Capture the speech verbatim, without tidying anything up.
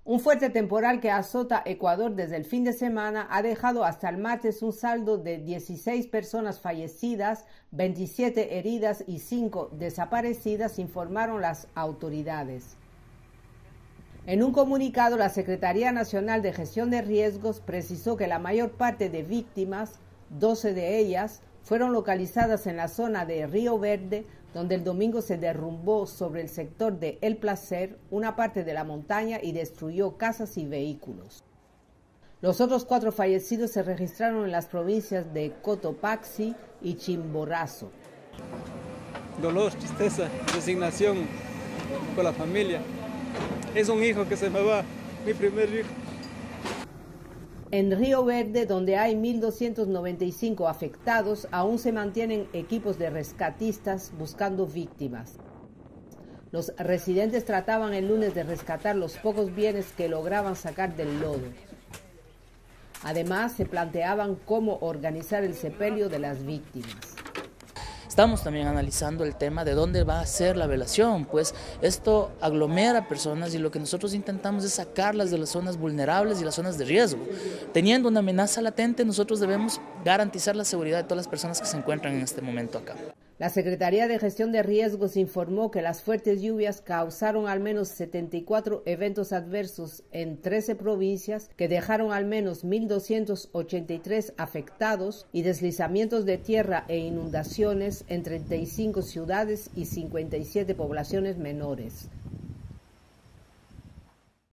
Un fuerte temporal que azota Ecuador desde el fin de semana ha dejado hasta el martes un saldo de dieciséis personas fallecidas, veintisiete heridas y cinco desaparecidas, informaron las autoridades. En un comunicado, la Secretaría Nacional de Gestión de Riesgos precisó que la mayor parte de víctimas, doce de ellas, fueron localizadas en la zona de Río Verde, donde el domingo se derrumbó sobre el sector de El Placer una parte de la montaña y destruyó casas y vehículos. Los otros cuatro fallecidos se registraron en las provincias de Cotopaxi y Chimborazo. Dolor, tristeza, resignación con la familia. Es un hijo que se me va, mi primer hijo. En Río Verde, donde hay mil doscientos noventa y cinco afectados, aún se mantienen equipos de rescatistas buscando víctimas. Los residentes trataban el lunes de rescatar los pocos bienes que lograban sacar del lodo. Además, se planteaban cómo organizar el sepelio de las víctimas. Estamos también analizando el tema de dónde va a ser la velación, pues esto aglomera personas y lo que nosotros intentamos es sacarlas de las zonas vulnerables y las zonas de riesgo. Teniendo una amenaza latente, nosotros debemos garantizar la seguridad de todas las personas que se encuentran en este momento acá. La Secretaría de Gestión de Riesgos informó que las fuertes lluvias causaron al menos setenta y cuatro eventos adversos en trece provincias que dejaron al menos mil doscientos ochenta y tres afectados y deslizamientos de tierra e inundaciones en treinta y cinco ciudades y cincuenta y siete poblaciones menores.